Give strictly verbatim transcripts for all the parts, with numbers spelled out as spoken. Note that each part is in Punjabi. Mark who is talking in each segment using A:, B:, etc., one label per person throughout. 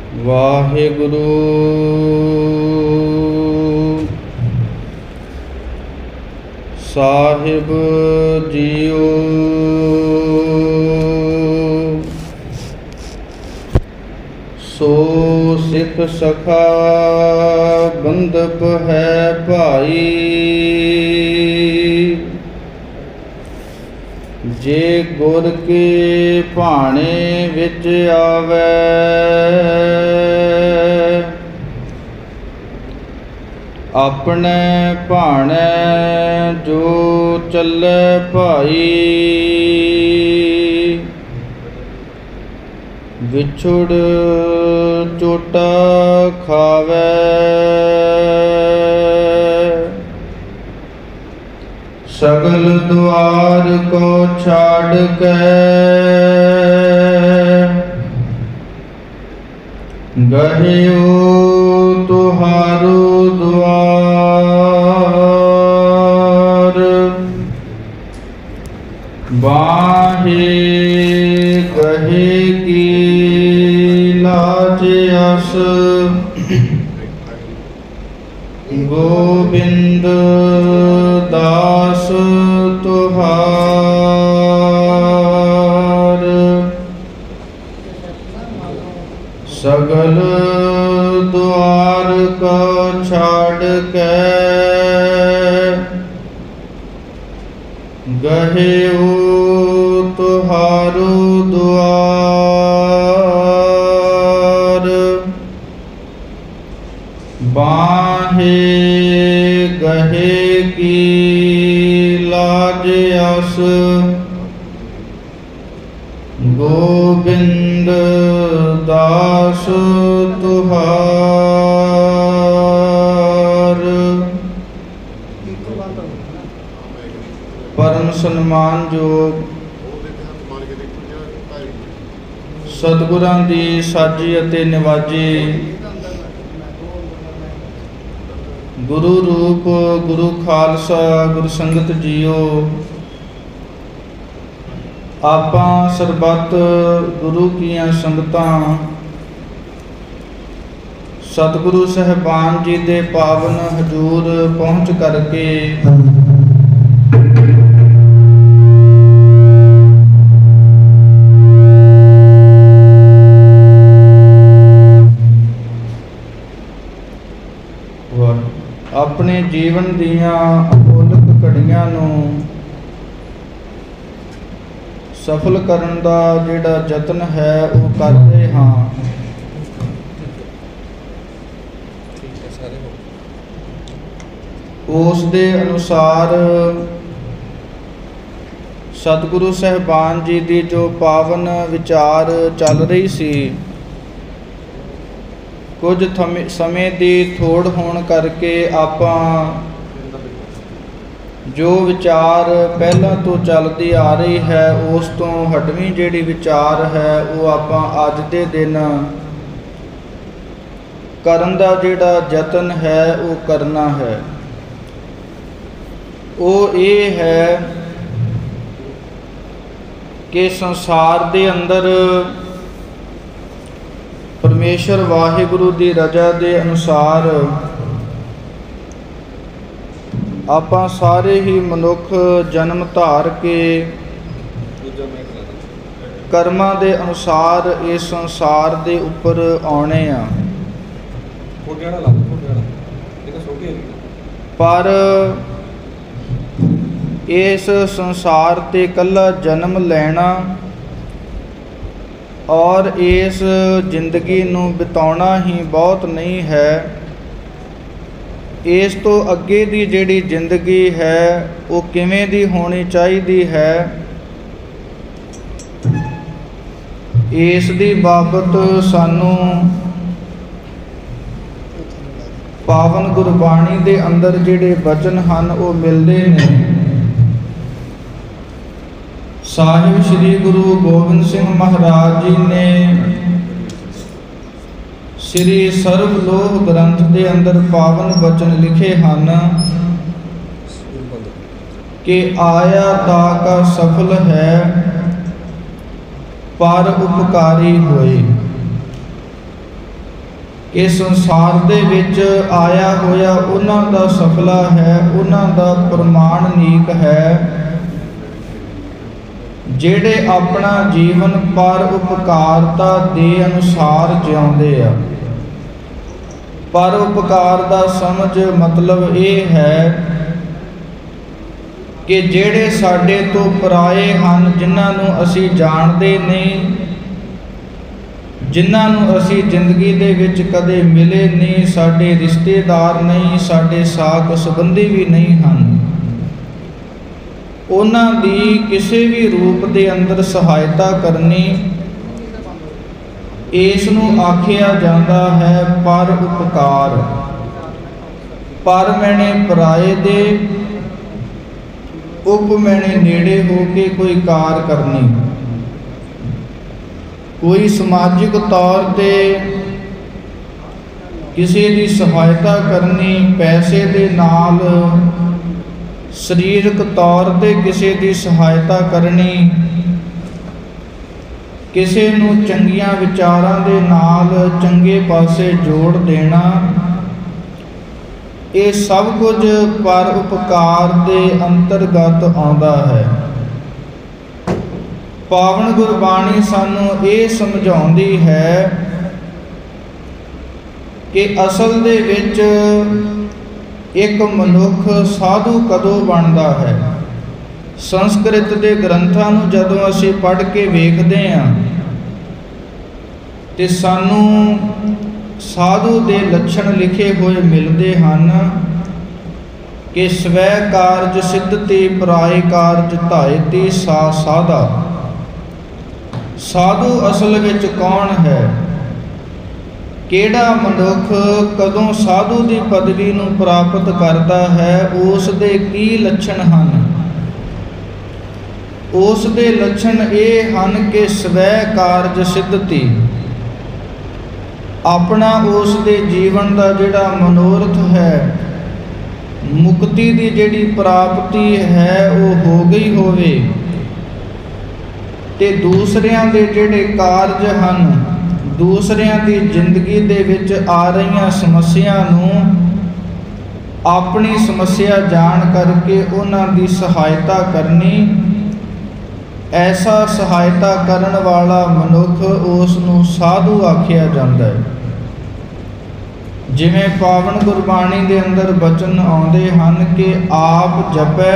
A: वाहिगुरु साहिब जीओ। सो सिख सखा बंदप है भाई, जे गुर के भाणे विच आवे, अपने भाणे जो चले भाई, विछुड़ चोटा खावे, सगल द्वार को छाड़ के गहियो तुहारो द्वार, बाहे कहे की लाज अस, गोविंद दास तुहार, सगल द्वार को छाड़ के गहे ओ तुहारो द्वार, बाहे गहे की लाज अस, गोविंद दास तुहार। परम सन्मान योग सतगुरां दी साजी अते निवाजी, गुरु रूप गुरु खालसा गुरु संगत जीओ। आपां सरबत गुरु कीआं संगतां, सतगुरु सहबान जी दे पावन हजूर पहुँच करके अपने जीवन दियां अमोलक घड़ियां नूं सफल करन दा जिहड़ा यतन है वो करदे हां। उस दे अनुसार सतगुरु सहबान जी दी जो पावन विचार चल रही सी, कुछ समय की थोड़ होने करके आपां जो विचार पहला तो चलती आ रही है उस तो हटवीं जिहड़ी विचार है वो आपां अज दे दिन करन दा जिहड़ा यतन है वो करना है। वो ये है कि संसार दे अंदर परमेश्वर वाहिगुरु की रजा के अनुसार आपां सारे ही मनुख जन्म धार के कर्मां दे अनुसार इस संसार दे उपर आने आ। पर इस संसार ते कल्ला जन्म लेना और इस जिंदगी नूं बिताउणा ही बहुत नहीं है। इस तो अगे दी जिहड़ी जिंदगी है वो किवें दी होनी चाहिदी है, इस दी बाबत सानू पावन गुरबाणी दे अंदर जिहड़े वचन हन वो मिलदे ने। साहिब श्री गुरु गोबिंद सिंह महाराज जी ने श्री सर्वलोह ग्रंथ के अंदर पावन वचन लिखे हैं कि आया ताका सफल है पर उपकारी होए। कि संसार दे विच आया होया उन्हां दा सफला है, उन्हां दा प्रमाणनीक है, ਜਿਹੜੇ अपना जीवन पर उपकारता दे अनुसार जिउंदे आ। पर उपकार दा समझ मतलब ये है कि ਜਿਹੜੇ ਸਾਡੇ ਤੋਂ ਪਰਾਏ ਹਨ, ਜਿਨ੍ਹਾਂ ਨੂੰ ਅਸੀਂ ਜਾਣਦੇ ਨਹੀਂ, ਜਿਨ੍ਹਾਂ ਨੂੰ ਅਸੀਂ ਜ਼ਿੰਦਗੀ ਦੇ ਵਿੱਚ ਕਦੇ ਮਿਲੇ ਨਹੀਂ, ਸਾਡੇ ਰਿਸ਼ਤੇਦਾਰ ਨਹੀਂ, ਸਾਡੇ ਸਾਕ ਸੰਬੰਧੀ ਵੀ ਨਹੀਂ ਹਨ, ਉਹਨਾਂ ਦੀ ਕਿਸੇ ਵੀ ਰੂਪ ਦੇ ਅੰਦਰ ਸਹਾਇਤਾ ਕਰਨੀ, ਇਸ ਨੂੰ ਆਖਿਆ ਜਾਂਦਾ ਹੈ ਪਰ ਉਪਕਾਰ। ਪਰ ਮੈਨੇ ਪਰਾਏ ਦੇ, ਉਪ ਮੈਨੇ ਨੇੜੇ ਹੋ ਕੇ ਕੋਈ ਕਾਰ ਕਰਨੀ। ਕੋਈ ਸਮਾਜਿਕ ਤੌਰ ਤੇ ਕਿਸੇ ਦੀ ਸਹਾਇਤਾ ਕਰਨੀ, ਪੈਸੇ ਦੇ ਨਾਲ, ਸਰੀਰਕ ਤੌਰ ਤੇ ਕਿਸੇ ਦੀ ਸਹਾਇਤਾ ਕਰਨੀ, ਕਿਸੇ ਨੂੰ ਚੰਗੀਆਂ ਵਿਚਾਰਾਂ ਦੇ ਨਾਲ ਚੰਗੇ ਪਾਸੇ ਜੋੜ ਦੇਣਾ, ਇਹ ਸਭ ਕੁਝ ਪਰ ਉਪਕਾਰ ਦੇ ਅੰਤਰਗਤ ਆਉਂਦਾ ਹੈ। ਪਾਵਨ ਗੁਰਬਾਣੀ ਸਾਨੂੰ ਇਹ ਸਮਝਾਉਂਦੀ ਹੈ ਕਿ ਅਸਲ ਦੇ ਵਿੱਚ ਇੱਕ ਮਨੁੱਖ ਸਾਧੂ ਕਦੋਂ ਬਣਦਾ ਹੈ। ਸੰਸਕ੍ਰਿਤ ਦੇ ਗ੍ਰੰਥਾਂ ਨੂੰ ਜਦੋਂ ਅਸੀਂ ਪੜ੍ਹ ਕੇ ਵੇਖਦੇ ਹਾਂ ਤੇ ਸਾਨੂੰ ਸਾਧੂ ਦੇ ਲੱਛਣ ਲਿਖੇ ਹੋਏ ਮਿਲਦੇ ਹਨ ਕਿ ਸਵੈ ਕਾਰਜ ਸਿੱਧਤੀ ਪਰਾਏ ਕਾਰਜ ਧਾਇਤੀ ਸਾ ਸਾਧਾ। ਸਾਧੂ ਅਸਲ ਵਿੱਚ ਕੌਣ ਹੈ? ਕਿਹੜਾ ਮਨੁੱਖ ਕਦੋਂ ਸਾਧੂ ਦੀ ਪਦਵੀ ਨੂੰ ਪ੍ਰਾਪਤ ਕਰਦਾ ਹੈ? ਉਸ ਦੇ ਕੀ ਲੱਛਣ ਹਨ? ਉਸ ਦੇ ਲੱਛਣ ਇਹ ਹਨ ਕਿ ਸਵੈ ਕਾਰਜ ਸਿੱਧਤੀ, ਆਪਣਾ ਉਸ ਦੇ ਜੀਵਨ ਦਾ ਜਿਹੜਾ ਮਨੋਰਥ ਹੈ, ਮੁਕਤੀ ਦੀ ਜਿਹੜੀ ਪ੍ਰਾਪਤੀ ਹੈ ਉਹ ਹੋ ਗਈ ਹੋਵੇ, ਤੇ ਦੂਸਰਿਆਂ ਦੇ ਜਿਹੜੇ ਕਾਰਜ ਹਨ, ਦੂਸਰਿਆਂ ਦੀ ਜ਼ਿੰਦਗੀ ਦੇ ਵਿੱਚ ਆ ਰਹੀਆਂ ਸਮੱਸਿਆ ਨੂੰ ਆਪਣੀ ਸਮੱਸਿਆ ਜਾਣ ਕਰਕੇ ਉਹਨਾਂ ਦੀ ਸਹਾਇਤਾ ਕਰਨੀ। ਐਸਾ ਸਹਾਇਤਾ ਕਰਨ ਵਾਲਾ ਮਨੁੱਖ ਉਸ ਨੂੰ ਸਾਧੂ ਆਖਿਆ ਜਾਂਦਾ ਹੈ। ਜਿਵੇਂ ਪਾਵਨ ਗੁਰਬਾਣੀ ਦੇ ਅੰਦਰ ਬਚਨ ਆਉਂਦੇ ਹਨ ਕਿ ਆਪ ਜਪੈ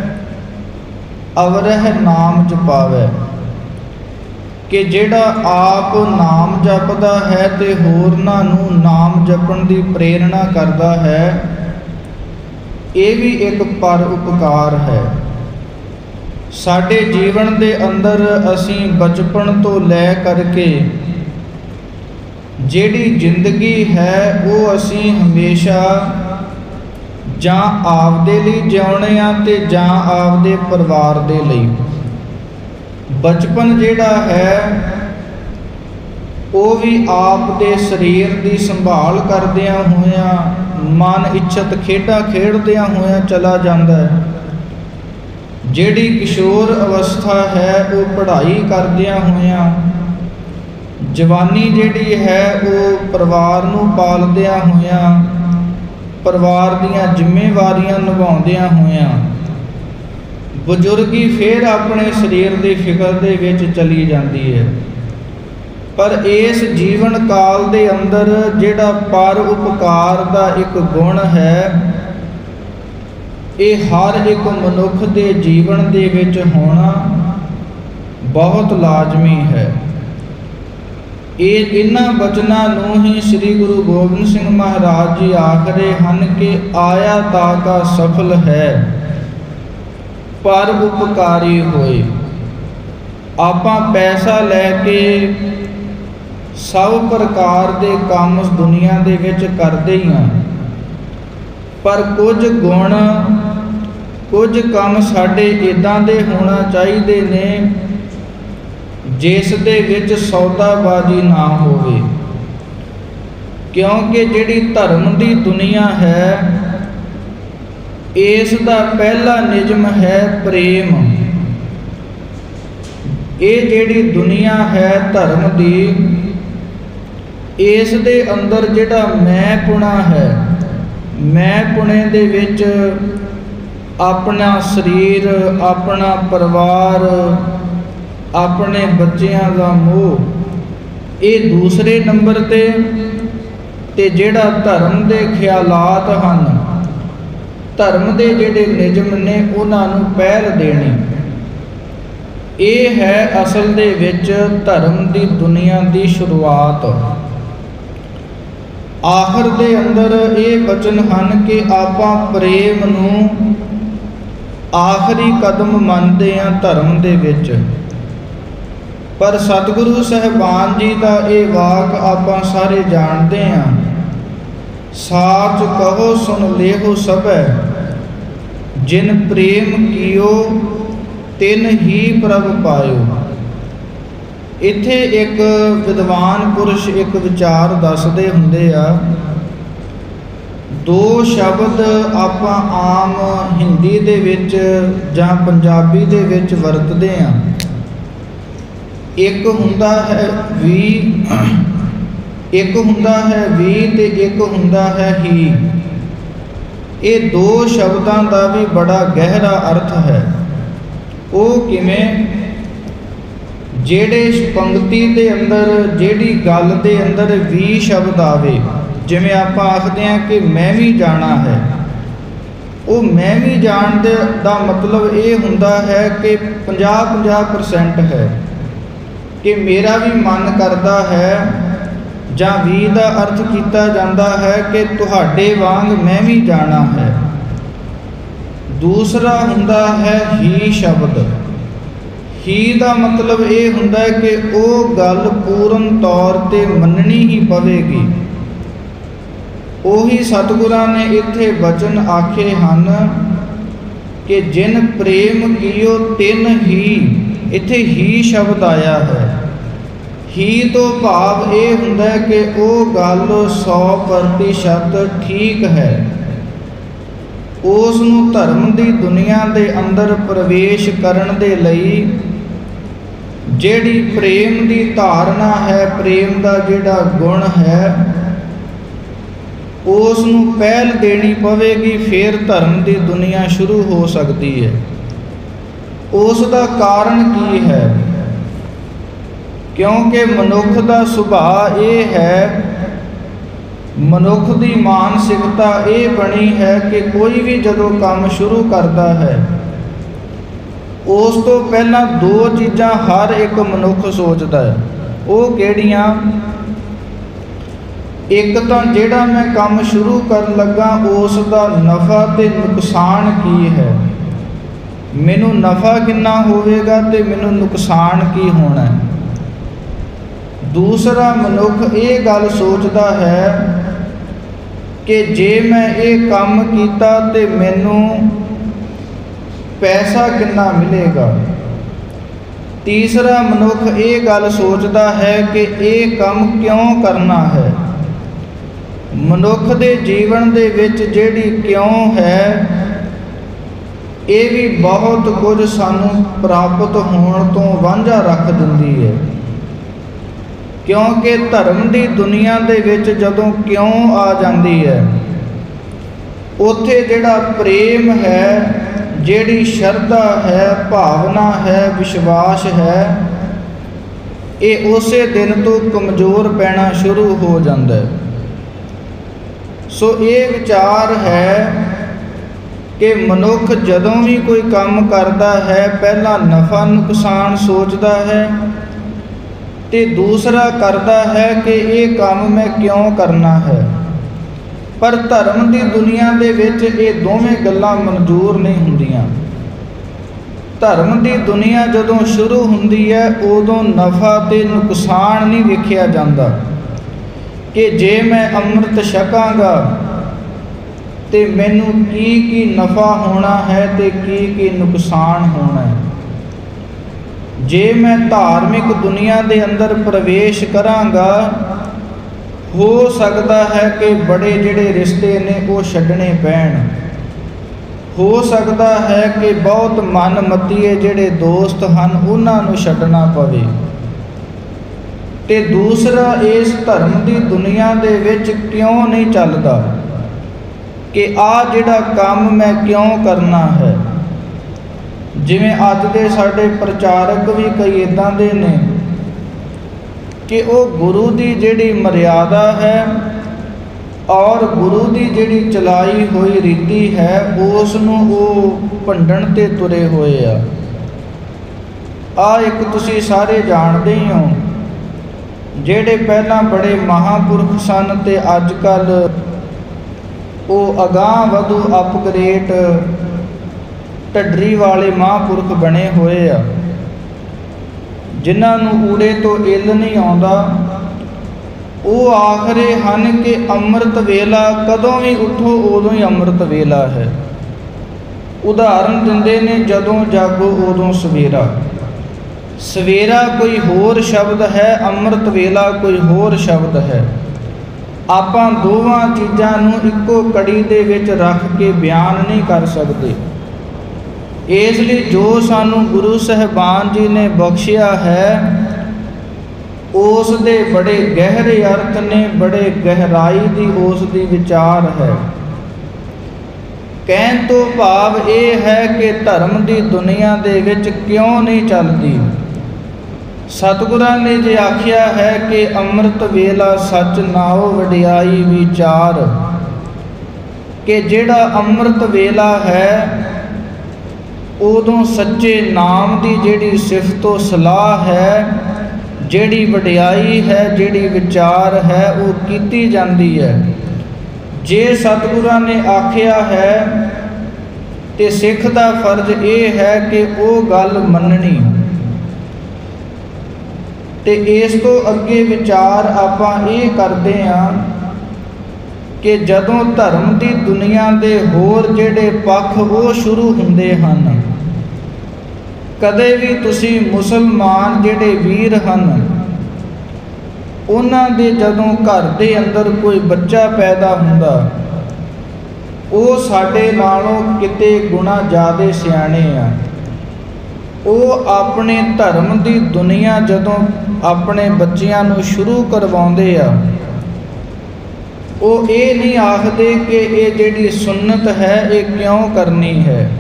A: ਅਵਰਹਿ ਨਾਮ ਜਪਾਵੈ, ਕਿ ਜਿਹੜਾ ਆਪ ਨਾਮ ਜਪਦਾ ਹੈ ਤੇ ਹੋਰਨਾਂ ਨੂੰ ਨਾਮ ਜਪਣ ਦੀ ਪ੍ਰੇਰਣਾ ਕਰਦਾ ਹੈ, ਇਹ ਵੀ ਇੱਕ ਪਰ ਉਪਕਾਰ ਹੈ। ਸਾਡੇ ਜੀਵਨ ਦੇ ਅੰਦਰ ਅਸੀਂ ਬਚਪਨ ਤੋਂ ਲੈ ਕਰਕੇ ਜਿਹੜੀ ਜ਼ਿੰਦਗੀ ਹੈ ਉਹ ਅਸੀਂ ਹਮੇਸ਼ਾ ਜਾਂ ਆਪਦੇ ਲਈ ਜਿਉਣੇ ਆ ਤੇ ਜਾਂ ਆਪਦੇ ਪਰਿਵਾਰ ਦੇ ਲਈ। ਬਚਪਨ ਜਿਹੜਾ ਹੈ ਉਹ ਵੀ ਆਪ ਦੇ ਸਰੀਰ ਦੀ ਸੰਭਾਲ ਕਰਦਿਆਂ ਹੋਇਆਂ, ਮਨ ਇੱਛਤ ਖੇਡਾਂ ਖੇਡਦਿਆਂ ਹੋਇਆਂ ਚਲਾ ਜਾਂਦਾ ਹੈ। ਜਿਹੜੀ ਕਿਸ਼ੋਰ ਅਵਸਥਾ ਹੈ ਉਹ ਪੜ੍ਹਾਈ ਕਰਦਿਆਂ ਹੋਇਆਂ, ਜਵਾਨੀ ਜਿਹੜੀ ਹੈ ਉਹ ਪਰਿਵਾਰ ਨੂੰ ਪਾਲਦਿਆਂ ਹੋਇਆਂ, ਪਰਿਵਾਰ ਦੀਆਂ ਜ਼ਿੰਮੇਵਾਰੀਆਂ ਨਿਭਾਉਂਦਿਆਂ ਹੋਇਆਂ, ਬਜ਼ੁਰਗੀ ਫਿਰ ਆਪਣੇ ਸਰੀਰ ਦੇ ਫਿਕਰ ਦੇ ਵਿੱਚ ਚਲੀ ਜਾਂਦੀ ਹੈ। ਪਰ ਇਸ ਜੀਵਨ ਕਾਲ ਦੇ ਅੰਦਰ ਜਿਹੜਾ ਪਰ ਉਪਕਾਰ ਦਾ ਇੱਕ ਗੁਣ ਹੈ, ਇਹ ਹਰ ਇੱਕ ਮਨੁੱਖ ਦੇ ਜੀਵਨ ਦੇ ਵਿੱਚ ਹੋਣਾ ਬਹੁਤ ਲਾਜ਼ਮੀ ਹੈ। ਇਹ ਇਹਨਾਂ ਬਚਨਾਂ ਨੂੰ ਹੀ ਸ੍ਰੀ ਗੁਰੂ ਗੋਬਿੰਦ ਸਿੰਘ ਮਹਾਰਾਜ ਜੀ ਆਖ ਰਹੇ ਹਨ ਕਿ ਆਇਆ ਤਾ ਕਾ ਸਫਲ ਹੈ ਪਰ ਉਪਕਾਰੀ ਹੋਏ। ਆਪਾਂ ਪੈਸਾ ਲੈ ਕੇ ਸਭ ਪ੍ਰਕਾਰ ਦੇ ਕੰਮ ਇਸ ਦੁਨੀਆ ਦੇ ਵਿੱਚ ਕਰਦੇ ਹੀ ਹਾਂ, ਪਰ ਕੁਝ ਗੁਣ, ਕੁਝ ਕੰਮ ਸਾਡੇ ਇੱਦਾਂ ਦੇ ਹੋਣਾ ਚਾਹੀਦੇ ਨੇ ਜਿਸ ਦੇ ਵਿੱਚ ਸੌਦਾਬਾਜ਼ੀ ਨਾ ਹੋਵੇ, ਕਿਉਂਕਿ ਜਿਹੜੀ ਧਰਮ ਦੀ ਦੁਨੀਆ ਹੈ ਇਸ ਦਾ ਪਹਿਲਾ ਨਿਯਮ ਹੈ ਪ੍ਰੇਮ। ਇਹ ਜਿਹੜੀ ਦੁਨੀਆ ਹੈ ਧਰਮ ਦੀ, ਇਸ ਦੇ ਅੰਦਰ ਜਿਹੜਾ ਮੈਂ ਪੁਣਾ ਹੈ, ਮੈਂ ਪੁਣੇ ਦੇ ਵਿੱਚ ਆਪਣਾ ਸਰੀਰ, ਆਪਣਾ ਪਰਿਵਾਰ, ਆਪਣੇ ਬੱਚਿਆਂ ਦਾ ਮੋਹ, ਇਹ ਦੂਸਰੇ ਨੰਬਰ ਤੇ ਤੇ ਜਿਹੜਾ ਧਰਮ ਦੇ ਖਿਆਲਾਤ ਹਨ, ਧਰਮ ਦੇ ਜਿਹੜੇ ਨਿਯਮ ਨੇ, ਉਹਨਾਂ ਨੂੰ ਪਹਿਲ ਦੇਣੀ, ਇਹ ਹੈ ਅਸਲ ਦੇ ਵਿੱਚ ਧਰਮ ਦੀ ਦੁਨੀਆ ਦੀ ਸ਼ੁਰੂਆਤ। ਆਖਰ ਦੇ ਅੰਦਰ ਇਹ ਬਚਨ ਹਨ ਕਿ ਆਪਾਂ ਪ੍ਰੇਮ ਨੂੰ ਆਖਰੀ ਕਦਮ ਮੰਨਦੇ ਹਾਂ ਧਰਮ ਦੇ ਵਿੱਚ। ਪਰ ਸਤਿਗੁਰੂ ਸਾਹਿਬਾਨ ਜੀ ਦਾ ਇਹ ਵਾਕ ਆਪਾਂ ਸਾਰੇ ਜਾਣਦੇ ਹਾਂ, ਸਾਚ ਕਹੋ ਸੁਨ ਲੇਹੋ ਸਭੈ, ਜਿਨ ਪ੍ਰੇਮ ਕੀਓ ਤਿਨ ਹੀ ਪ੍ਰਭ ਪਾਇਓ। ਇੱਥੇ ਇੱਕ ਵਿਦਵਾਨ ਪੁਰਸ਼ ਇੱਕ ਵਿਚਾਰ ਦੱਸਦੇ ਹੁੰਦੇ ਆ, ਦੋ ਸ਼ਬਦ ਆਪਾਂ ਆਮ ਹਿੰਦੀ ਦੇ ਵਿੱਚ ਜਾਂ ਪੰਜਾਬੀ ਦੇ ਵਿੱਚ ਵਰਤਦੇ ਹਾਂ। ਇੱਕ ਹੁੰਦਾ ਹੈ ਵੀ, ਇੱਕ ਹੁੰਦਾ ਹੈ ਵੀ ਤੇ ਇੱਕ ਹੁੰਦਾ ਹੈ ਹੀ। ਇਹ ਦੋ ਸ਼ਬਦਾਂ ਦਾ ਵੀ ਬੜਾ ਗਹਿਰਾ ਅਰਥ ਹੈ। ਉਹ ਕਿਵੇਂ? ਜਿਹੜੇ ਪੰਕਤੀ ਦੇ ਅੰਦਰ, ਜਿਹੜੀ ਗੱਲ ਦੇ ਅੰਦਰ ਵੀ ਸ਼ਬਦ ਆਵੇ, ਜਿਵੇਂ ਆਪਾਂ ਆਖਦੇ ਹਾਂ ਕਿ ਮੈਂ ਵੀ ਜਾਣਾ ਹੈ, ਉਹ ਮੈਂ ਵੀ ਜਾਣ ਦੇ ਦਾ ਮਤਲਬ ਇਹ ਹੁੰਦਾ ਹੈ ਕਿ ਪੰਜਾਹ ਪੰਜਾਹ ਪਰਸੈਂਟ ਹੈ, ਕਿ ਮੇਰਾ ਵੀ ਮਨ ਕਰਦਾ ਹੈ, ਜਾਂ ਵੀ ਦਾ ਅਰਥ ਕੀਤਾ ਜਾਂਦਾ ਹੈ ਕਿ ਤੁਹਾਡੇ ਵਾਂਗ ਮੈਂ ਵੀ ਜਾਣਾ ਹੈ। ਦੂਸਰਾ ਹੁੰਦਾ ਹੈ ਹੀ ਸ਼ਬਦ। ਹੀ ਦਾ ਮਤਲਬ ਇਹ ਹੁੰਦਾ ਹੈ ਕਿ ਉਹ ਗੱਲ ਪੂਰਨ ਤੌਰ ਤੇ ਮੰਨਣੀ ਹੀ ਪਵੇਗੀ। ਉਹੀ ਸਤਿਗੁਰਾਂ ਨੇ ਇੱਥੇ ਬਚਨ ਆਖੇ ਹਨ ਕਿ ਜਿਨ ਪ੍ਰੇਮ ਕੀਓ ਤਿਨ ਹੀ, ਇੱਥੇ ਹੀ ਸ਼ਬਦ ਆਇਆ ਹੈ। ਹੀ ਤੋਂ ਭਾਵ ਇਹ ਹੁੰਦਾ ਕਿ ਉਹ ਗੱਲ ਸੌ ਪ੍ਰਤੀਸ਼ਤ ਠੀਕ ਹੈ। ਉਸ ਨੂੰ ਧਰਮ ਦੀ ਦੁਨੀਆ ਦੇ ਅੰਦਰ ਪ੍ਰਵੇਸ਼ ਕਰਨ ਦੇ ਲਈ ਜਿਹੜੀ ਪ੍ਰੇਮ ਦੀ ਧਾਰਨਾ ਹੈ, ਪ੍ਰੇਮ ਦਾ ਜਿਹੜਾ ਗੁਣ ਹੈ, ਉਸ ਨੂੰ ਪਹਿਲ ਦੇਣੀ ਪਵੇਗੀ, ਫਿਰ ਧਰਮ ਦੀ ਦੁਨੀਆ ਸ਼ੁਰੂ ਹੋ ਸਕਦੀ ਹੈ। ਉਸ ਦਾ ਕਾਰਨ ਕੀ ਹੈ? ਕਿਉਂਕਿ ਮਨੁੱਖ ਦਾ ਸੁਭਾਅ ਇਹ ਹੈ, ਮਨੁੱਖ ਦੀ ਮਾਨਸਿਕਤਾ ਇਹ ਬਣੀ ਹੈ ਕਿ ਕੋਈ ਵੀ ਜਦੋਂ ਕੰਮ ਸ਼ੁਰੂ ਕਰਦਾ ਹੈ, ਉਸ ਤੋਂ ਪਹਿਲਾਂ ਦੋ ਚੀਜ਼ਾਂ ਹਰ ਇੱਕ ਮਨੁੱਖ ਸੋਚਦਾ ਹੈ। ਉਹ ਕਿਹੜੀਆਂ? ਇੱਕ ਤਾਂ ਜਿਹੜਾ ਮੈਂ ਕੰਮ ਸ਼ੁਰੂ ਕਰਨ ਲੱਗਾ ਉਸ ਦਾ ਨਫਾ ਤੇ ਨੁਕਸਾਨ ਕੀ ਹੈ, ਮੈਨੂੰ ਨਫਾ ਕਿੰਨਾ ਹੋਵੇਗਾ ਤੇ ਮੈਨੂੰ ਨੁਕਸਾਨ ਕੀ ਹੋਣਾ ਹੈ। ਦੂਸਰਾ ਮਨੁੱਖ ਇਹ ਗੱਲ ਸੋਚਦਾ ਹੈ ਕਿ ਜੇ ਮੈਂ ਇਹ ਕੰਮ ਕੀਤਾ ਤੇ ਮੈਨੂੰ ਪੈਸਾ ਕਿੰਨਾ ਮਿਲੇਗਾ। ਤੀਸਰਾ ਮਨੁੱਖ ਇਹ ਗੱਲ ਸੋਚਦਾ ਹੈ ਕਿ ਇਹ ਕੰਮ ਕਿਉਂ ਕਰਨਾ ਹੈ। ਮਨੁੱਖ ਦੇ ਜੀਵਨ ਦੇ ਵਿੱਚ ਜਿਹੜੀ ਕਿਉਂ ਹੈ, ਇਹ ਵੀ ਬਹੁਤ ਕੁਝ ਸਾਨੂੰ ਪ੍ਰਾਪਤ ਹੋਣ ਤੋਂ ਵਾਂਝਾ ਰੱਖ ਦਿੰਦੀ ਹੈ। ਕਿਉਂਕਿ ਧਰਮ ਦੀ ਦੁਨੀਆ ਦੇ ਵਿੱਚ ਜਦੋਂ ਕਿਉਂ ਆ ਜਾਂਦੀ ਹੈ, ਉੱਥੇ ਜਿਹੜਾ ਪ੍ਰੇਮ ਹੈ, ਜਿਹੜੀ ਸ਼ਰਧਾ ਹੈ, ਭਾਵਨਾ ਹੈ, ਵਿਸ਼ਵਾਸ ਹੈ, ਇਹ ਉਸੇ ਦਿਨ ਤੋਂ ਕਮਜ਼ੋਰ ਪੈਣਾ ਸ਼ੁਰੂ ਹੋ ਜਾਂਦਾ ਹੈ। ਸੋ ਇਹ ਵਿਚਾਰ ਹੈ ਕਿ ਮਨੁੱਖ ਜਦੋਂ ਵੀ ਕੋਈ ਕੰਮ ਕਰਦਾ ਹੈ, ਪਹਿਲਾਂ ਨਫਾ ਨੁਕਸਾਨ ਸੋਚਦਾ ਹੈ ਤੇ ਦੂਸਰਾ ਕਰਦਾ ਹੈ ਕਿ ਇਹ ਕੰਮ ਮੈਂ ਕਿਉਂ ਕਰਨਾ ਹੈ। ਪਰ ਧਰਮ ਦੀ ਦੁਨੀਆ ਦੇ ਵਿੱਚ ਇਹ ਦੋਵੇਂ ਗੱਲਾਂ ਮਨਜ਼ੂਰ ਨਹੀਂ ਹੁੰਦੀਆਂ। ਧਰਮ ਦੀ ਦੁਨੀਆ ਜਦੋਂ ਸ਼ੁਰੂ ਹੁੰਦੀ ਹੈ, ਉਦੋਂ ਨਫਾ ਤੇ ਨੁਕਸਾਨ ਨਹੀਂ ਵੇਖਿਆ ਜਾਂਦਾ ਕਿ ਜੇ ਮੈਂ ਅੰਮ੍ਰਿਤ ਛਕਾਂਗਾ ਤੇ ਮੈਨੂੰ ਕੀ ਕੀ ਨਫਾ ਹੋਣਾ ਹੈ ਤੇ ਕੀ ਕੀ ਨੁਕਸਾਨ ਹੋਣਾ ਹੈ। ਜੇ ਮੈਂ ਧਾਰਮਿਕ ਦੁਨੀਆ ਦੇ ਅੰਦਰ ਪ੍ਰਵੇਸ਼ ਕਰਾਂਗਾ, ਹੋ ਸਕਦਾ ਹੈ ਕਿ ਬੜੇ ਜਿਹੜੇ ਰਿਸ਼ਤੇ ਨੇ ਉਹ ਛੱਡਣੇ ਪੈਣ। ਹੋ ਸਕਦਾ ਹੈ ਕਿ ਬਹੁਤ ਮਨਮਤੀਏ ਜਿਹੜੇ ਦੋਸਤ ਹਨ ਉਹਨਾਂ ਨੂੰ ਛੱਡਣਾ ਪਵੇ। ਤੇ ਦੂਸਰਾ ਇਸ ਧਰਮ ਦੀ ਦੁਨੀਆ ਦੇ ਵਿੱਚ ਕਿਉਂ ਨਹੀਂ ਚੱਲਦਾ ਕਿ ਆ ਜਿਹੜਾ ਕੰਮ ਮੈਂ ਕਿਉਂ ਕਰਨਾ ਹੈ। ਜਿਵੇਂ ਅੱਜ ਦੇ ਸਾਡੇ ਪ੍ਰਚਾਰਕ ਵੀ ਕਈ ਇੱਦਾਂ ਦੇ ਨੇ ਕਿ ਉਹ ਗੁਰੂ ਦੀ ਜਿਹੜੀ ਮਰਿਆਦਾ ਹੈ ਔਰ ਗੁਰੂ ਦੀ ਜਿਹੜੀ ਚਲਾਈ ਹੋਈ ਰੀਤੀ ਹੈ ਉਸ ਨੂੰ ਉਹ ਭੰਡਣ ਤੇ ਤੁਰੇ ਹੋਏ ਆ। ਆ ਇੱਕ ਤੁਸੀਂ ਸਾਰੇ ਜਾਣਦੇ ਹੀ ਹੋ, ਜਿਹੜੇ ਪਹਿਲਾਂ ਬੜੇ ਮਹਾਂਪੁਰਖ ਸਨ ਤੇ ਅੱਜ ਕੱਲ੍ਹ ਉਹ ਅਗਾਂਹ ਵਧੂ ਅਪਗ੍ਰੇਡ ਢੱਡਰੀ ਵਾਲੇ ਮਹਾਂਪੁਰਖ ਬਣੇ ਹੋਏ ਆ, ਜਿਨ੍ਹਾਂ ਨੂੰ ਊੜੇ ਤੋਂ ਇੱਲ ਨਹੀਂ ਆਉਂਦਾ। ਉਹ ਆਖਰੇ ਹਨ ਕਿ ਅੰਮ੍ਰਿਤ ਵੇਲਾ ਕਦੋਂ ਵੀ ਉੱਠੋ ਉਦੋਂ ਹੀ ਅੰਮ੍ਰਿਤ ਵੇਲਾ ਹੈ। ਉਦਾਹਰਨ ਦਿੰਦੇ ਨੇ, ਜਦੋਂ ਜਾਗੋ ਉਦੋਂ ਸਵੇਰਾ। ਸਵੇਰਾ ਕੋਈ ਹੋਰ ਸ਼ਬਦ ਹੈ, ਅੰਮ੍ਰਿਤ ਵੇਲਾ ਕੋਈ ਹੋਰ ਸ਼ਬਦ ਹੈ। ਆਪਾਂ ਦੋਵਾਂ ਚੀਜ਼ਾਂ ਨੂੰ ਇੱਕੋ ਕੜੀ ਦੇ ਵਿੱਚ ਰੱਖ ਕੇ ਬਿਆਨ ਨਹੀਂ ਕਰ ਸਕਦੇ। ਇਸ ਲਈ ਜੋ ਸਾਨੂੰ ਗੁਰੂ ਸਾਹਿਬਾਨ ਜੀ ਨੇ ਬਖਸ਼ਿਆ ਹੈ ਉਸ ਦੇ ਬੜੇ ਗਹਿਰੇ ਅਰਥ ਨੇ, ਬੜੇ ਗਹਿਰਾਈ ਦੀ ਉਸ ਦੀ ਵਿਚਾਰ ਹੈ। ਕਹਿਣ ਤੋਂ ਭਾਵ ਇਹ ਹੈ ਕਿ ਧਰਮ ਦੀ ਦੁਨੀਆ ਦੇ ਵਿੱਚ ਕਿਉਂ ਨਹੀਂ ਚੱਲਦੀ। ਸਤਿਗੁਰਾਂ ਨੇ ਜੇ ਆਖਿਆ ਹੈ ਕਿ ਅੰਮ੍ਰਿਤ ਵੇਲਾ ਸੱਚ ਨਾਉ ਵਡਿਆਈ ਵਿਚਾਰ, ਕਿ ਜਿਹੜਾ ਅੰਮ੍ਰਿਤ ਵੇਲਾ ਹੈ ਉਦੋਂ ਸੱਚੇ ਨਾਮ ਦੀ ਜਿਹੜੀ ਸਿਫਤੋ ਸਲਾਹ ਹੈ, ਜਿਹੜੀ ਵਡਿਆਈ ਹੈ, ਜਿਹੜੀ ਵਿਚਾਰ ਹੈ ਉਹ ਕੀਤੀ ਜਾਂਦੀ ਹੈ। ਜੇ ਸਤਿਗੁਰਾਂ ਨੇ ਆਖਿਆ ਹੈ ਤੇ ਸਿੱਖ ਦਾ ਫਰਜ਼ ਇਹ ਹੈ ਕਿ ਉਹ ਗੱਲ ਮੰਨਣੀ। ਤੇ ਇਸ ਤੋਂ ਅੱਗੇ ਵਿਚਾਰ ਆਪਾਂ ਇਹ ਕਰਦੇ ਹਾਂ ਕਿ ਜਦੋਂ ਧਰਮ ਦੀ ਦੁਨੀਆ ਦੇ ਹੋਰ ਜਿਹੜੇ ਪੱਖ ਉਹ ਸ਼ੁਰੂ ਹੁੰਦੇ ਹਨ, ਕਦੇ ਵੀ ਤੁਸੀਂ ਮੁਸਲਮਾਨ ਜਿਹੜੇ ਵੀਰ ਹਨ ਉਹਨਾਂ ਦੇ ਜਦੋਂ ਘਰ ਦੇ ਅੰਦਰ ਕੋਈ ਬੱਚਾ ਪੈਦਾ ਹੁੰਦਾ, ਉਹ ਸਾਡੇ ਨਾਲੋਂ ਕਿਤੇ ਗੁਣਾ ਜ਼ਿਆਦਾ ਸਿਆਣੇ ਆ। ਉਹ ਆਪਣੇ ਧਰਮ ਦੀ ਦੁਨੀਆ ਜਦੋਂ ਆਪਣੇ ਬੱਚਿਆਂ ਨੂੰ ਸ਼ੁਰੂ ਕਰਵਾਉਂਦੇ ਆ, ਉਹ ਇਹ ਨਹੀਂ ਆਖਦੇ ਕਿ ਇਹ ਜਿਹੜੀ ਸੁੰਨਤ ਹੈ ਇਹ ਕਿਉਂ ਕਰਨੀ ਹੈ।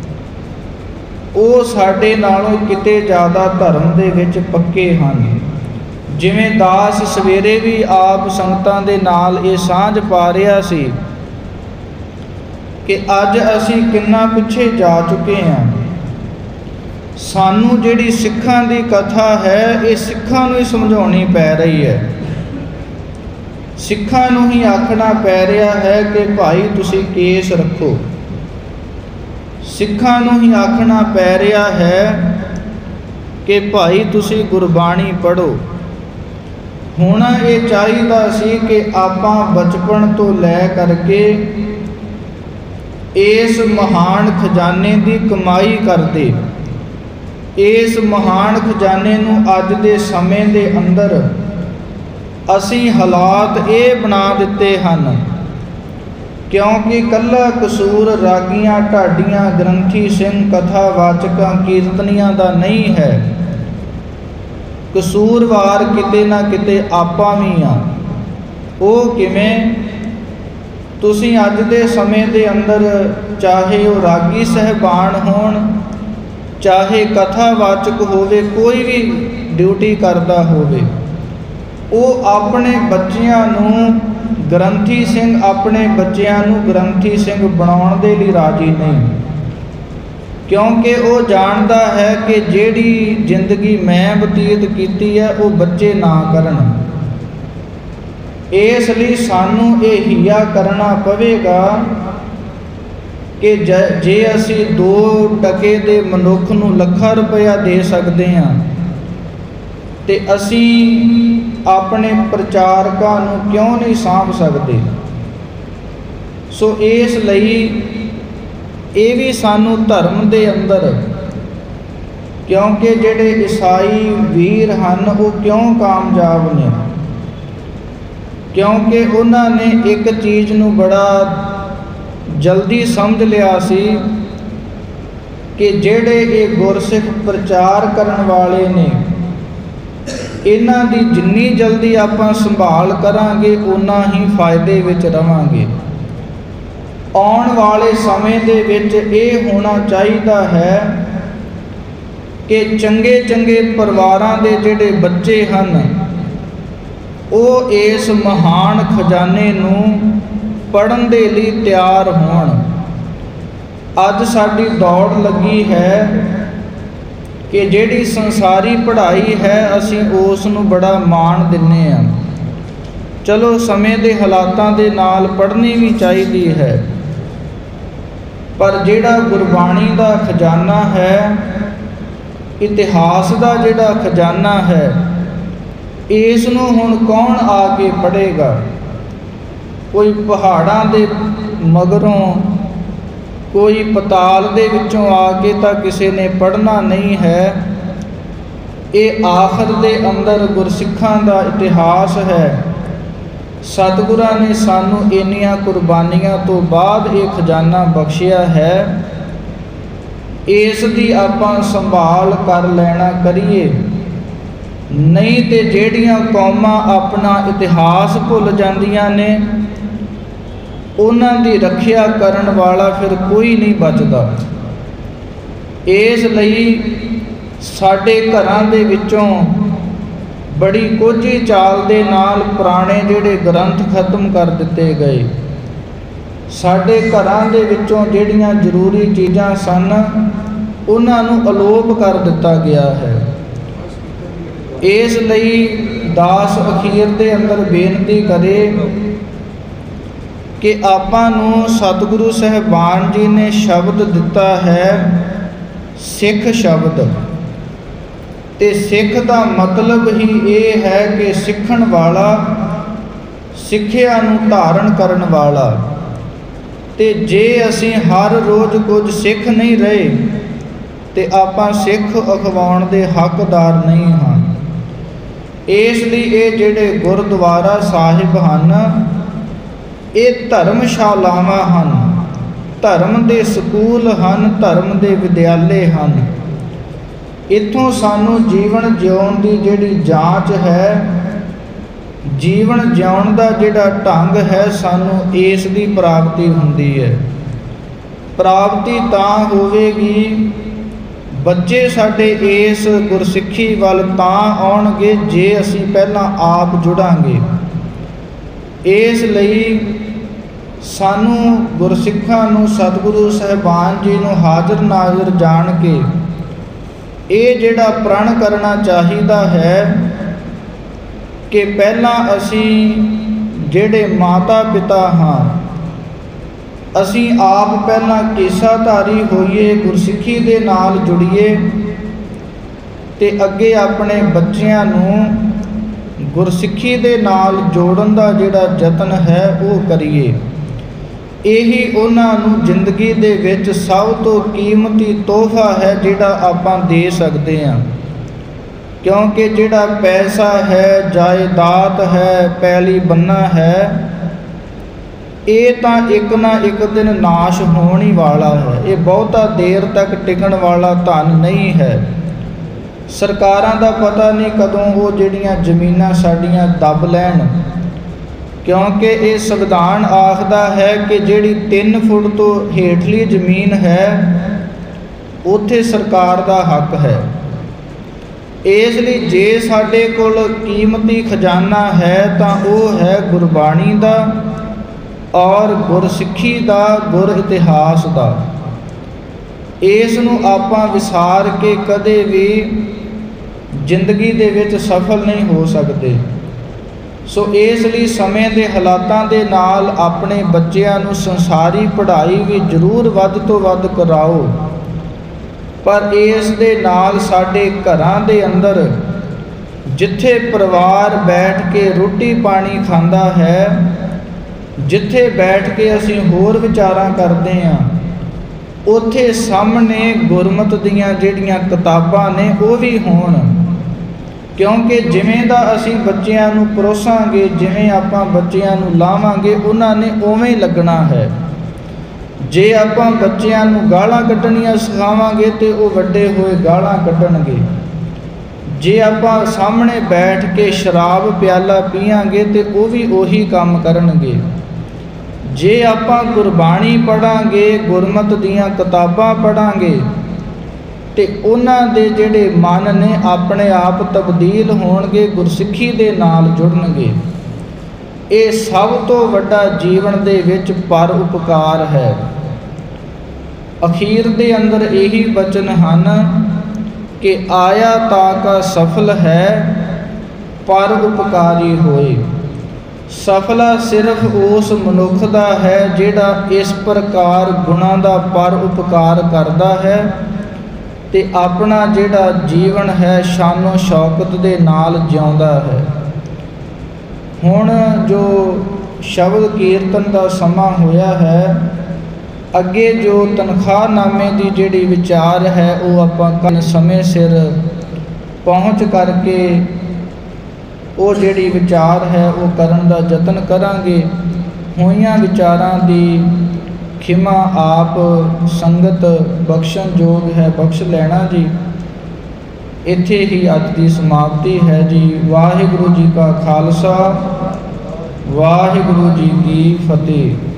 A: ਉਹ ਸਾਡੇ ਨਾਲੋਂ ਕਿਤੇ ਜ਼ਿਆਦਾ ਧਰਮ ਦੇ ਵਿੱਚ ਪੱਕੇ ਹਨ। ਜਿਵੇਂ ਦਾਸ ਸਵੇਰੇ ਵੀ ਆਪ ਸੰਗਤਾਂ ਦੇ ਨਾਲ ਇਹ ਸਾਂਝ ਪਾ ਰਿਹਾ ਸੀ ਕਿ ਅੱਜ ਅਸੀਂ ਕਿੰਨਾ ਪਿੱਛੇ ਜਾ ਚੁੱਕੇ ਹਾਂ। ਸਾਨੂੰ ਜਿਹੜੀ ਸਿੱਖਾਂ ਦੀ ਕਥਾ ਹੈ ਇਹ ਸਿੱਖਾਂ ਨੂੰ ਹੀ ਸਮਝਾਉਣੀ ਪੈ ਰਹੀ ਹੈ। ਸਿੱਖਾਂ ਨੂੰ ਹੀ ਆਖਣਾ ਪੈ ਰਿਹਾ ਹੈ ਕਿ ਭਾਈ ਤੁਸੀਂ ਕੇਸ ਰੱਖੋ। ਸਿੱਖਾਂ ਨੂੰ ਹੀ ਆਖਣਾ ਪੈ ਰਿਹਾ ਹੈ ਕਿ ਭਾਈ ਤੁਸੀਂ ਗੁਰਬਾਣੀ ਪੜ੍ਹੋ। ਹੁਣ ਇਹ ਚਾਹੀਦਾ ਸੀ ਕਿ ਆਪਾਂ ਬਚਪਨ ਤੋਂ ਲੈ ਕਰਕੇ ਇਸ ਮਹਾਨ ਖਜ਼ਾਨੇ ਦੀ ਕਮਾਈ ਕਰਦੇ। ਇਸ ਮਹਾਨ ਖਜ਼ਾਨੇ ਨੂੰ ਅੱਜ ਦੇ ਸਮੇਂ ਦੇ ਅੰਦਰ ਅਸੀਂ ਹਾਲਾਤ ਇਹ ਬਣਾ ਦਿੱਤੇ ਹਨ, ਕਿਉਂਕਿ ਇਕੱਲਾ ਕਸੂਰ ਰਾਗੀਆਂ, ਢਾਡੀਆਂ, ਗ੍ਰੰਥੀ ਸਿੰਘ, ਕਥਾਵਾਚਕਾਂ, ਕੀਰਤਨੀਆਂ ਦਾ ਨਹੀਂ ਹੈ। ਕਸੂਰਵਾਰ ਕਿਤੇ ਨਾ ਕਿਤੇ ਆਪਾਂ ਵੀ ਆ। ਉਹ ਕਿਵੇਂ? ਤੁਸੀਂ ਅੱਜ ਦੇ ਸਮੇਂ ਦੇ ਅੰਦਰ ਚਾਹੇ ਉਹ ਰਾਗੀ ਸਹਿਬਾਨ ਹੋਣ, ਚਾਹੇ ਕਥਾਵਾਚਕ ਹੋਵੇ, ਕੋਈ ਵੀ ਡਿਊਟੀ ਕਰਦਾ ਹੋਵੇ, ਉਹ ਆਪਣੇ ਬੱਚਿਆਂ ਨੂੰ ਗ੍ਰੰਥੀ ਸਿੰਘ ਆਪਣੇ ਬੱਚਿਆਂ ਨੂੰ ਗ੍ਰੰਥੀ ਸਿੰਘ ਬਣਾਉਣ ਦੇ ਲਈ ਰਾਜੀ ਨਹੀਂ, ਕਿਉਂਕਿ ਉਹ ਜਾਣਦਾ ਹੈ ਕਿ ਜਿਹੜੀ ਜ਼ਿੰਦਗੀ ਮੈਂ ਬਤੀਤ ਕੀਤੀ ਹੈ ਉਹ ਬੱਚੇ ਨਾ ਕਰਨ। ਇਸ ਲਈ ਸਾਨੂੰ ਇਹ ਹੀਆ ਕਰਨਾ ਪਵੇਗਾ ਕਿ ਜੇ ਅਸੀਂ ਦੋ ਟਕੇ ਦੇ ਮਨੁੱਖ ਨੂੰ ਲੱਖਾਂ ਰੁਪਇਆ ਦੇ ਸਕਦੇ ਹਾਂ ਤੇ ਅਸੀਂ ਆਪਣੇ ਪ੍ਰਚਾਰਕਾਂ ਨੂੰ ਕਿਉਂ ਨਹੀਂ ਸਾਂਭ ਸਕਦੇ। ਸੋ ਇਸ ਲਈ ਇਹ ਵੀ ਸਾਨੂੰ ਧਰਮ ਦੇ ਅੰਦਰ, ਕਿਉਂਕਿ ਜਿਹੜੇ ਈਸਾਈ ਵੀਰ ਹਨ ਉਹ ਕਿਉਂ ਕਾਮਯਾਬ ਨੇ, ਕਿਉਂਕਿ ਉਹਨਾਂ ਨੇ ਇੱਕ ਚੀਜ਼ ਨੂੰ ਬੜਾ ਜਲਦੀ ਸਮਝ ਲਿਆ ਸੀ ਕਿ ਜਿਹੜੇ ਇਹ ਗੁਰਸਿੱਖ ਪ੍ਰਚਾਰ ਕਰਨ ਵਾਲੇ ਨੇ ਇਹਨਾਂ ਦੀ ਜਿੰਨੀ ਜਲਦੀ ਆਪਾਂ ਸੰਭਾਲ ਕਰਾਂਗੇ ਉਨਾ ਹੀ ਫਾਇਦੇ ਵਿੱਚ ਰਵਾਂਗੇ। ਆਉਣ ਵਾਲੇ ਸਮੇਂ ਦੇ ਵਿੱਚ ਇਹ ਹੋਣਾ ਚਾਹੀਦਾ ਹੈ ਕਿ ਚੰਗੇ ਚੰਗੇ ਪਰਿਵਾਰਾਂ ਦੇ ਜਿਹੜੇ ਬੱਚੇ ਹਨ ਉਹ ਇਸ ਮਹਾਨ ਖਜ਼ਾਨੇ ਨੂੰ ਪੜ੍ਹਨ ਦੇ ਲਈ ਤਿਆਰ ਹੋਣ। ਅੱਜ ਸਾਡੀ ਦੌੜ ਲੱਗੀ ਹੈ ਕਿ ਜਿਹੜੀ ਸੰਸਾਰੀ ਪੜ੍ਹਾਈ ਹੈ ਅਸੀਂ ਉਸ ਨੂੰ ਬੜਾ ਮਾਣ ਦਿੰਦੇ ਹਾਂ। ਚਲੋ ਸਮੇਂ ਦੇ ਹਾਲਾਤਾਂ ਦੇ ਨਾਲ ਪੜ੍ਹਨੀ ਵੀ ਚਾਹੀਦੀ ਹੈ, ਪਰ ਜਿਹੜਾ ਗੁਰਬਾਣੀ ਦਾ ਖਜ਼ਾਨਾ ਹੈ, ਇਤਿਹਾਸ ਦਾ ਜਿਹੜਾ ਖਜ਼ਾਨਾ ਹੈ, ਇਸ ਨੂੰ ਹੁਣ ਕੌਣ ਆ ਕੇ ਪੜ੍ਹੇਗਾ? ਕੋਈ ਪਹਾੜਾਂ ਦੇ ਮਗਰੋਂ, ਕੋਈ ਪਤਾਲ ਦੇ ਵਿੱਚੋਂ ਆ ਕੇ ਤਾਂ ਕਿਸੇ ਨੇ ਪੜ੍ਹਨਾ ਨਹੀਂ ਹੈ। ਇਹ ਆਖਰ ਦੇ ਅੰਦਰ ਗੁਰਸਿੱਖਾਂ ਦਾ ਇਤਿਹਾਸ ਹੈ। ਸਤਿਗੁਰਾਂ ਨੇ ਸਾਨੂੰ ਇੰਨੀਆਂ ਕੁਰਬਾਨੀਆਂ ਤੋਂ ਬਾਅਦ ਇਹ ਖਜ਼ਾਨਾ ਬਖਸ਼ਿਆ ਹੈ। ਇਸ ਦੀ ਆਪਾਂ ਸੰਭਾਲ ਕਰ ਲੈਣਾ ਕਰੀਏ, ਨਹੀਂ ਤੇ ਜਿਹੜੀਆਂ ਕੌਮਾਂ ਆਪਣਾ ਇਤਿਹਾਸ ਭੁੱਲ ਜਾਂਦੀਆਂ ਨੇ ਉਹਨਾਂ ਦੀ ਰੱਖਿਆ ਕਰਨ ਵਾਲਾ ਫਿਰ ਕੋਈ ਨਹੀਂ ਬਚਦਾ। ਇਸ ਲਈ ਸਾਡੇ ਘਰਾਂ ਦੇ ਵਿੱਚੋਂ ਬੜੀ ਕੋਝੀ ਚਾਲ ਦੇ ਨਾਲ ਪੁਰਾਣੇ ਜਿਹੜੇ ਗ੍ਰੰਥ ਖਤਮ ਕਰ ਦਿੱਤੇ ਗਏ। ਸਾਡੇ ਘਰਾਂ ਦੇ ਵਿੱਚੋਂ ਜਿਹੜੀਆਂ ਜ਼ਰੂਰੀ ਚੀਜ਼ਾਂ ਸਨ ਉਹਨਾਂ ਨੂੰ ਅਲੋਪ ਕਰ ਦਿੱਤਾ ਗਿਆ ਹੈ। ਇਸ ਲਈ ਦਾਸ ਅਖੀਰ ਦੇ ਅੰਦਰ ਬੇਨਤੀ ਕਰੇ ਕਿ ਆਪਾਂ ਨੂੰ ਸਤਿਗੁਰੂ ਸਾਹਿਬਾਨ ਜੀ ਨੇ ਸ਼ਬਦ ਦਿੱਤਾ ਹੈ, ਸਿੱਖ ਸ਼ਬਦ, ਤੇ ਸਿੱਖ ਦਾ ਮਤਲਬ ਹੀ ਇਹ ਹੈ ਕਿ ਸਿੱਖਣ ਵਾਲਾ, ਸਿੱਖਿਆ ਨੂੰ ਧਾਰਨ ਕਰਨ ਵਾਲਾ। ਤੇ ਜੇ ਅਸੀਂ ਹਰ ਰੋਜ਼ ਕੁਝ ਸਿੱਖ ਨਹੀਂ ਰਹੇ ਤੇ ਆਪਾਂ ਸਿੱਖ ਅਖਵਾਉਣ ਦੇ ਹੱਕਦਾਰ ਨਹੀਂ ਹਾਂ। ਇਸ ਲਈ ਇਹ ਜਿਹੜੇ ਗੁਰਦੁਆਰਾ ਸਾਹਿਬ ਹਨ ਇਹ ਧਰਮਸ਼ਾਲਾਵਾਂ ਹਨ, ਧਰਮ ਦੇ ਸਕੂਲ ਹਨ, ਧਰਮ ਦੇ ਵਿਦਿਆਲੇ ਹਨ। ਇੱਥੋਂ ਸਾਨੂੰ ਜੀਵਨ ਜਿਉਣ ਦੀ ਜਿਹੜੀ ਜਾਂਚ ਹੈ, ਜੀਵਨ ਜਿਉਣ ਦਾ ਜਿਹੜਾ ਢੰਗ ਹੈ, ਸਾਨੂੰ ਇਸ ਦੀ ਪ੍ਰਾਪਤੀ ਹੁੰਦੀ ਹੈ। ਪ੍ਰਾਪਤੀ ਤਾਂ ਹੋਵੇਗੀ, ਬੱਚੇ ਸਾਡੇ ਇਸ ਗੁਰਸਿੱਖੀ ਵੱਲ ਤਾਂ ਆਉਣਗੇ ਜੇ ਅਸੀਂ ਪਹਿਲਾਂ ਆਪ ਜੁੜਾਂਗੇ। ਇਸ ਲਈ ਸਾਨੂੰ ਗੁਰਸਿੱਖਾਂ ਨੂੰ ਸਤਿਗੁਰੂ ਸਾਹਿਬਾਨ ਜੀ ਨੂੰ ਹਾਜ਼ਰ ਨਾਜ਼ਰ ਜਾਣ ਕੇ ਇਹ ਜਿਹੜਾ ਪ੍ਰਣ ਕਰਨਾ ਚਾਹੀਦਾ ਹੈ ਕਿ ਪਹਿਲਾਂ ਅਸੀਂ ਜਿਹੜੇ ਮਾਤਾ ਪਿਤਾ ਹਾਂ, ਅਸੀਂ ਆਪ ਪਹਿਲਾਂ ਕੇਸਾਧਾਰੀ ਹੋਈਏ, ਗੁਰਸਿੱਖੀ ਦੇ ਨਾਲ ਜੁੜੀਏ ਤੇ ਅੱਗੇ ਆਪਣੇ ਬੱਚਿਆਂ ਨੂੰ ਗੁਰਸਿੱਖੀ ਦੇ ਨਾਲ ਜੋੜਨ ਦਾ ਜਿਹੜਾ ਯਤਨ ਹੈ ਉਹ ਕਰੀਏ। ਇਹੀ ਉਹਨਾਂ ਨੂੰ ਜ਼ਿੰਦਗੀ ਦੇ ਵਿੱਚ ਸਭ ਤੋਂ ਕੀਮਤੀ ਤੋਹਫਾ ਹੈ ਜਿਹੜਾ ਆਪਾਂ ਦੇ ਸਕਦੇ ਹਾਂ। ਕਿਉਂਕਿ ਜਿਹੜਾ ਪੈਸਾ ਹੈ, ਜਾਇਦਾਦ ਹੈ, ਪੈਲੀ ਬੰਨਾ ਹੈ, ਇਹ ਤਾਂ ਇੱਕ ਨਾ ਇੱਕ ਦਿਨ ਨਾਸ਼ ਹੋਣ ਹੀ ਵਾਲਾ ਹੈ। ਇਹ ਬਹੁਤਾ ਦੇਰ ਤੱਕ ਟਿਕਣ ਵਾਲਾ ਧਨ ਨਹੀਂ ਹੈ। ਸਰਕਾਰਾਂ ਦਾ ਪਤਾ ਨਹੀਂ ਕਦੋਂ ਉਹ ਜਿਹੜੀਆਂ ਜ਼ਮੀਨਾਂ ਸਾਡੀਆਂ ਦੱਬ ਲੈਣ, ਕਿਉਂਕਿ ਇਹ ਸੰਵਿਧਾਨ ਆਖਦਾ ਹੈ ਕਿ ਜਿਹੜੀ ਤਿੰਨ ਫੁੱਟ ਤੋਂ ਹੇਠਲੀ ਜ਼ਮੀਨ ਹੈ ਉੱਥੇ ਸਰਕਾਰ ਦਾ ਹੱਕ ਹੈ। ਇਸ ਲਈ ਜੇ ਸਾਡੇ ਕੋਲ ਕੀਮਤੀ ਖਜ਼ਾਨਾ ਹੈ ਤਾਂ ਉਹ ਹੈ ਗੁਰਬਾਣੀ ਦਾ ਔਰ ਗੁਰਸਿੱਖੀ ਦਾ, ਗੁਰ ਇਤਿਹਾਸ ਦਾ। ਇਸ ਨੂੰ ਆਪਾਂ ਵਿਸਾਰ ਕੇ ਕਦੇ ਵੀ ਜ਼ਿੰਦਗੀ ਦੇ ਵਿੱਚ ਸਫਲ ਨਹੀਂ ਹੋ ਸਕਦੇ। ਸੋ ਇਸ ਲਈ ਸਮੇਂ ਦੇ ਹਾਲਾਤਾਂ ਦੇ ਨਾਲ ਆਪਣੇ ਬੱਚਿਆਂ ਨੂੰ ਸੰਸਾਰੀ ਪੜ੍ਹਾਈ ਵੀ ਜ਼ਰੂਰ ਵੱਧ ਤੋਂ ਵੱਧ ਕਰਾਓ, ਪਰ ਇਸ ਦੇ ਨਾਲ ਸਾਡੇ ਘਰਾਂ ਦੇ ਅੰਦਰ ਜਿੱਥੇ ਪਰਿਵਾਰ ਬੈਠ ਕੇ ਰੋਟੀ ਪਾਣੀ ਖਾਂਦਾ ਹੈ, ਜਿੱਥੇ ਬੈਠ ਕੇ ਅਸੀਂ ਹੋਰ ਵਿਚਾਰਾਂ ਕਰਦੇ ਹਾਂ, ਉੱਥੇ ਸਾਹਮਣੇ ਗੁਰਮਤਿ ਦੀਆਂ ਜਿਹੜੀਆਂ ਕਿਤਾਬਾਂ ਨੇ ਉਹ ਵੀ ਹੋਣ। ਕਿਉਂਕਿ ਜਿਵੇਂ ਦਾ ਅਸੀਂ ਬੱਚਿਆਂ ਨੂੰ ਪਰੋਸਾਂਗੇ, ਜਿਵੇਂ ਆਪਾਂ ਬੱਚਿਆਂ ਨੂੰ ਲਾਵਾਂਗੇ, ਉਹਨਾਂ ਨੇ ਉਵੇਂ ਹੀ ਲੱਗਣਾ ਹੈ। ਜੇ ਆਪਾਂ ਬੱਚਿਆਂ ਨੂੰ ਗਾਲਾਂ ਕੱਢਣੀਆਂ ਸਿਖਾਵਾਂਗੇ ਤੇ ਉਹ ਵੱਡੇ ਹੋਏ ਗਾਲਾਂ ਕੱਢਣਗੇ। ਜੇ ਆਪਾਂ ਸਾਹਮਣੇ ਬੈਠ ਕੇ ਸ਼ਰਾਬ ਪਿਆਲਾ ਪੀਵਾਂਗੇ ਤੇ ਉਹ ਵੀ ਉਹੀ ਕੰਮ ਕਰਨਗੇ। ਜੇ ਆਪਾਂ ਗੁਰਬਾਣੀ ਪੜ੍ਹਾਂਗੇ, ਗੁਰਮਤਿ ਦੀਆਂ ਕਿਤਾਬਾਂ ਪੜ੍ਹਾਂਗੇ ਤੇ ਉਹਨਾਂ ਦੇ ਜਿਹੜੇ ਮਨ ਨੇ ਆਪਣੇ ਆਪ ਤਬਦੀਲ ਹੋਣਗੇ, ਗੁਰਸਿੱਖੀ ਦੇ ਨਾਲ ਜੁੜਨਗੇ। ਇਹ ਸਭ ਤੋਂ ਵੱਡਾ ਜੀਵਨ ਦੇ ਵਿੱਚ ਪਰ ਉਪਕਾਰ ਹੈ। ਅਖੀਰ ਦੇ ਅੰਦਰ ਇਹੀ ਬਚਨ ਹਨ ਕਿ ਆਇਆ ਤਾ ਕਾ ਸਫਲ ਹੈ, ਪਰ ਉਪਕਾਰੀ ਹੋਏ। ਸਫਲਾ ਸਿਰਫ ਉਸ ਮਨੁੱਖ ਦਾ ਹੈ ਜਿਹੜਾ ਇਸ ਪ੍ਰਕਾਰ ਗੁਣਾਂ ਦਾ ਪਰ ਉਪਕਾਰ ਕਰਦਾ ਹੈ ਤੇ ਆਪਣਾ ਜਿਹੜਾ ਜੀਵਨ ਹੈ ਸ਼ਾਨੋ ਸ਼ੌਕਤ ਦੇ ਨਾਲ ਜਿਉਂਦਾ ਹੈ। ਹੁਣ ਜੋ ਸ਼ਬਦ ਕੀਰਤਨ ਦਾ ਸਮਾਂ ਹੋਇਆ ਹੈ, ਅੱਗੇ ਜੋ ਤਨਖਾਹਨਾਮੇ ਦੀ ਜਿਹੜੀ ਵਿਚਾਰ ਹੈ ਉਹ ਆਪਾਂ ਸਮੇਂ ਸਿਰ ਪਹੁੰਚ ਕਰਕੇ ਉਹ ਜਿਹੜੀ ਵਿਚਾਰ ਹੈ ਉਹ ਕਰਨ ਦਾ ਯਤਨ ਕਰਾਂਗੇ। ਹੋਈਆਂ ਵਿਚਾਰਾਂ ਦੀ ਖਿਮਾ ਆਪ ਸੰਗਤ ਬਖਸ਼ਣ ਯੋਗ ਹੈ, ਬਖਸ਼ ਲੈਣਾ ਜੀ। ਇੱਥੇ ਹੀ ਅੱਜ ਦੀ ਸਮਾਪਤੀ ਹੈ ਜੀ। ਵਾਹਿਗੁਰੂ ਜੀ ਕਾ ਖਾਲਸਾ, ਵਾਹਿਗੁਰੂ ਜੀ ਕੀ ਫਤਿਹ।